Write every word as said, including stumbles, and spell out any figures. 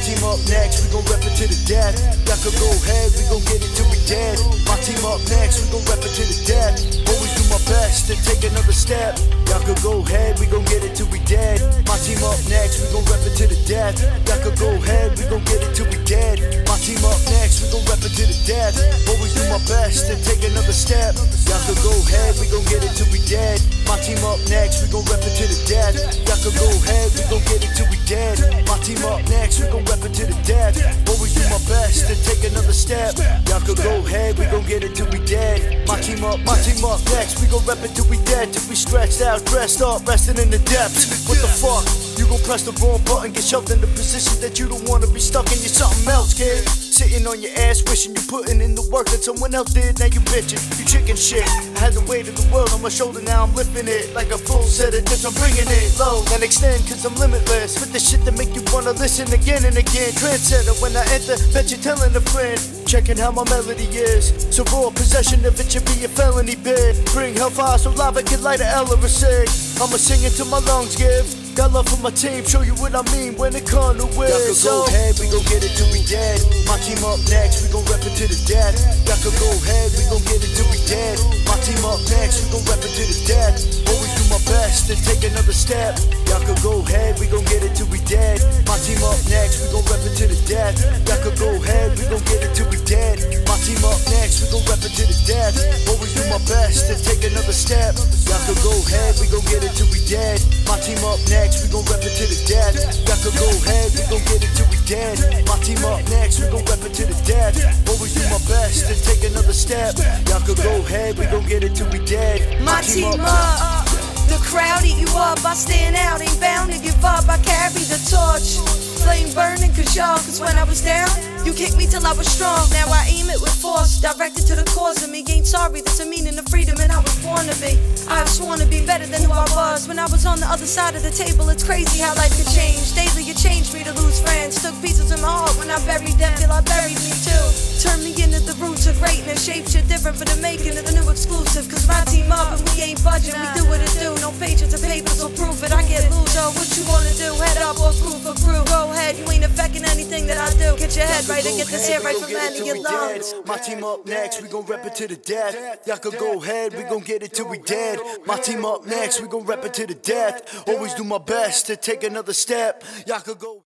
team up next, we gon' rep it to the death. Y'all could go ahead, we gon' get it till we dead. My team up next, we gon' rep it to the death. Always do my best to take another step. Y'all could go ahead, we gon' get it till we dead. My team up next, we gon' rep it to the death. Y'all could go ahead, we gon' get it till we dead. My team up next, we gon' rep it to the death. Always do my best to take another step. Y'all could go ahead, we gon' get it till we dead. My team up next, we gon' rep it to the death. Y'all could go ahead, we gon' get it till we dead. My team up next, we gon' rep it to the death. Always do my best to take another step. Y'all could go ahead, we gon' get it till we dead. My team up, my team up next, we gon' rep it till we dead. Till we stretched out, dressed up, resting in the depths. What the fuck? You gon' press the wrong button, get shoved in the position that you don't wanna be stuck in. You're something else, kid. Sitting on your ass, wishing you're putting in the work that someone else did. Now you bitching, you chicken shit. I had the weight of the world on my shoulder, now I'm lifting it like a full set of dips. I'm bringing it low and extend, cause I'm limitless. With the shit that make you wanna listen again and again. Trendsetter when I enter, bet you're telling a friend. Checking how my melody is. So raw possession of it should be a felony bid. Bring hellfire so lava can light a L or a cig. I'ma sing it till my lungs give. Got love for my team, show you what I mean when it comes to win. Y'all could go ahead, we gon' get it till we dead. My team up next, we gon' rep it to the death. Y'all could go ahead, we gon' get it till we dead. My team up next, we gon' rep it to the death. Always do my best to take another step. Y'all could go ahead, we gon' get it till we dead. My team up next, we gon' rep it to the death. Y'all could go ahead, we gon' get it till we dead. My team up next, we gon' rep it to the death. Always do my best to take another step. Y'all could go ahead, we gon' get it till we dead. My team up next, we gon' rep it to the death. Y'all could go ahead, we gon' get it till we dead. My team up next, we gon' rep it to the death. Always do my best to take another step. Y'all could go ahead, we gon' get it till we dead. My team up, the crowd eat you up. I stand out, ain't bound to give up. I carry the torch, flame burning cause y'all. Cause when I was down, you kicked me till I was strong. Now I aim it with force, directed to the cause of me. Ain't sorry, there's a meaning of freedom and I was born to be. I have sworn to be better than who I was when I was on the other side of the table. It's crazy how life could change. Daily you changed me to lose friends. Took pieces of my heart when I buried them till I buried me too. Turned me into the roots of greatness. Shaped shit different for the making of the new exclusive. Cause my team up and we ain't budging. We do what it do. No pages of paper, so prove it. I get loose, so what you wanna do? Head up or crew for crew. Go ahead, you ain't affecting anything that I do. Get your head right and get this hair right from man to your lungs. My team up next, we gon' rep it to the death. Y'all could go ahead, we gon' get it till we dead. My team up next, we gon' rep it to the death. Always do my best to take another step. Y'all could go